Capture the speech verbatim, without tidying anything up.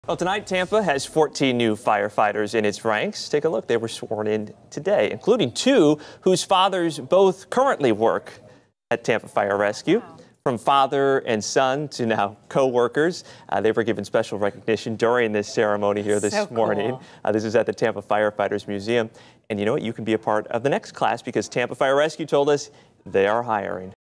Well, tonight, Tampa has fourteen new firefighters in its ranks. Take a look. They were sworn in today, including two whose fathers both currently work at Tampa Fire Rescue. Wow. From father and son to now co-workers, uh, they were given special recognition during this ceremony here this so morning. Cool. Uh, this is at the Tampa Firefighters Museum. And you know what? You can be a part of the next class because Tampa Fire Rescue told us they are hiring.